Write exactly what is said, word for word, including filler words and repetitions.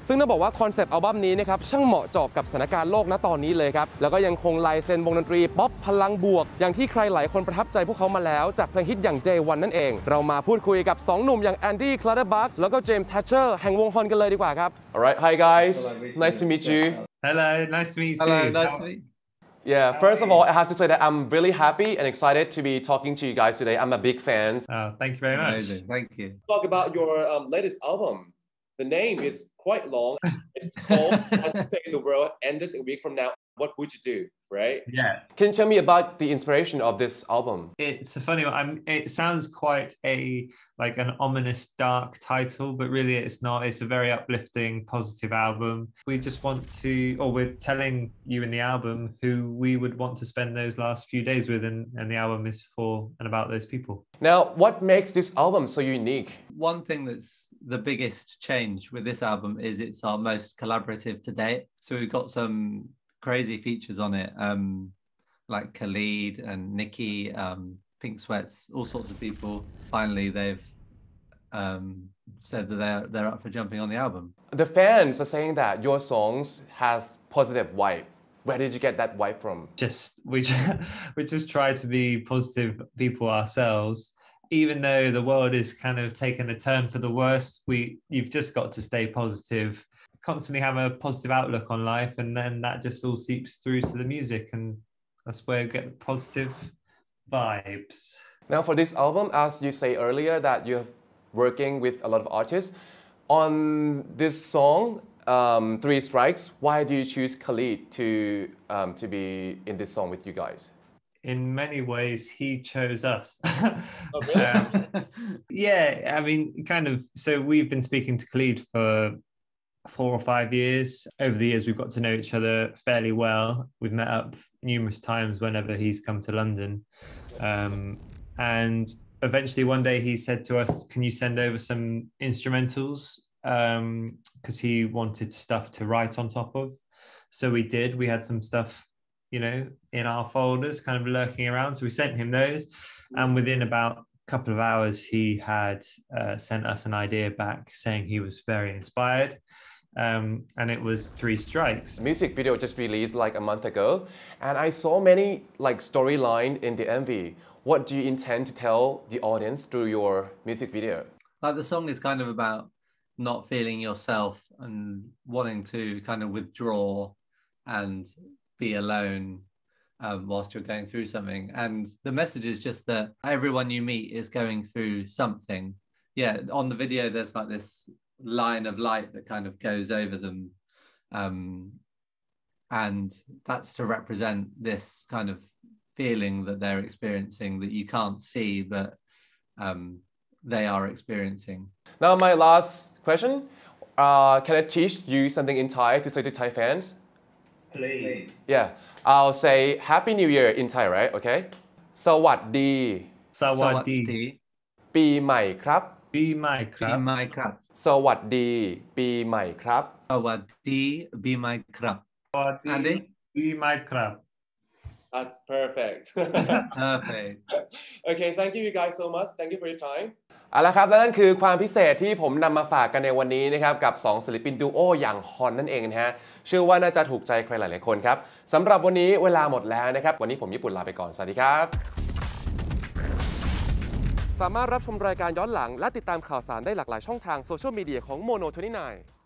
ซึ่งต้องบอกว่าคอนเซปต์อัลบั้มนี้นะครับช่างเหมาะเจาะกับสถานการณ์โลกณตอนนี้เลยครับแล้วก็ยังคงลายเซ็นวงดนตรีป๊อปพลังบวกอย่างที่ใครหลายคนประทับใจพวกเขามาแล้วจากเพลงฮิตอย่าง Day One นั่นเองเรามาพูดคุยกับสองหนุ่มอย่างแอนดี้คลาเดอร์บัคแล้วก็เจมส์แฮชเชอร์แห่งวงฮอนกันเลยดีกว่าครับ Alright, hi guys, nice to meet you. Hello, nice to meet you. Hello, nice to meet you. Yeah, first of all, I have to say that I'm really happy and excited to be talking to you guys today. I'm a big fan. Oh, thank you very much. Amazing. Thank you. Talk about your um, latest album. The name is quite long. It's called "Let's Say the World Ended a Week from Now. What would you do?" Right? Yeah. Can you tell me about the inspiration of this album? It's a funny one. I'm, it sounds quite a like an ominous, dark title, but really it's not. It's a very uplifting, positive album. We just want to, or we're telling you in the album who we would want to spend those last few days with, and, and the album is for and about those people. Now, what makes this album so unique? One thing that's the biggest change with this album is it's our most collaborative to date. So we've got some crazy features on it, um, like Khalid and Nicki, um, Pink Sweats, all sorts of people. Finally, they've um, said that they're they're up for jumping on the album. The fans are saying that your songs has positive vibe. Where did you get that vibe from? Just we just, we just try to be positive people ourselves. Even though the world is kind of taking a turn for the worst, we you've just got to stay positive. Constantly have a positive outlook on life, and then that just all seeps through to the music, and that's where you get the positive vibes. Now for this album, as you say earlier that you're working with a lot of artists, on this song, um, Three Strikes, why do you choose Khalid to, um, to be in this song with you guys? In many ways, he chose us. Oh, really? um, yeah, I mean, kind of, so we've been speaking to Khalid for four or five years. Over the years, we've got to know each other fairly well. We've met up numerous times whenever he's come to London. Um, and eventually one day he said to us, can you send over some instrumentals? Um, because he wanted stuff to write on top of. So we did. We had some stuff, you know, in our folders kind of lurking around. So we sent him those. And within about a couple of hours, he had uh, sent us an idea back saying he was very inspired. Um, and it was Three Strikes. The music video just released like a month ago, and I saw many like storyline in the M V. What do you intend to tell the audience through your music video? Like the song is kind of about not feeling yourself and wanting to kind of withdraw and be alone um, whilst you're going through something. And the message is just that everyone you meet is going through something. Yeah, on the video there's like this line of light that kind of goes over them, um, and that's to represent this kind of feeling that they're experiencing that you can't see, but um, they are experiencing. Now my last question, uh, can I teach you something in Thai to say to Thai fans? Please. Yeah, I'll say Happy New Year in Thai, right? Okay. สวัสดีสวัสดีปีใหม่ครับปีใหม่ครับ Be my crap. สวัสดีปีใหม่ครับ Sawadi, be my crap. สวัสดี Andy? ปีใหม่ครับ That's perfect. Perfect. Okay, thank you, you guys so much. Thank you for your time. เอาละครับและนั่นคือความพิเศษที่ผมนำมาฝากกันในวันนี้นะครับกับสองศิลปินดูโออย่างฮอนนั่นเองนะฮะเชื่อว่าน่าจะถูกใจใครหลายๆคนครับสำหรับวันนี้เวลาหมดแล้วนะครับวันนี้ผมญี่ปุ่นลาไปก่อนสวัสดีครับสามารถรับชมรายการย้อนหลังและติดตามข่าวสารได้หลากหลายช่องทางโซเชียลมีเดียของ Mono ยี่สิบเก้า